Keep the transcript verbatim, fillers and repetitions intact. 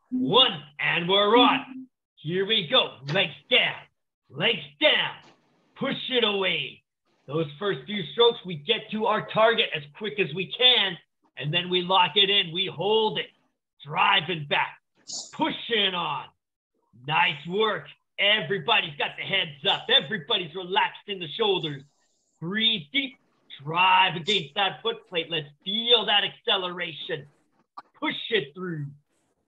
One, and we're on. Here we go. Legs down, legs down. Push it away. Those first few strokes, we get to our target as quick as we can, and then we lock it in. We hold it, driving back, pushing on. Nice work. Everybody's got the heads up. Everybody's relaxed in the shoulders. Breathe deep. Drive against that foot plate. Let's feel that acceleration. Push it through.